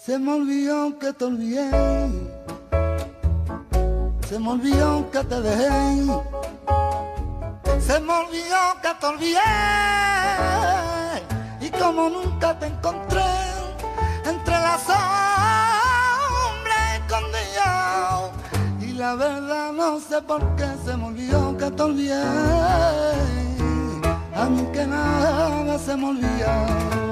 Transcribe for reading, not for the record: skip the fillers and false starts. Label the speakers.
Speaker 1: Se me olvidó que te olvidé, se me olvidó que te dejé, se me olvidó que te olvidé. Y como nunca te encontré entre las sombras escondidas, y la verdad no sé por qué se me olvidó que te olvidé, a mí que nada se me olvidó.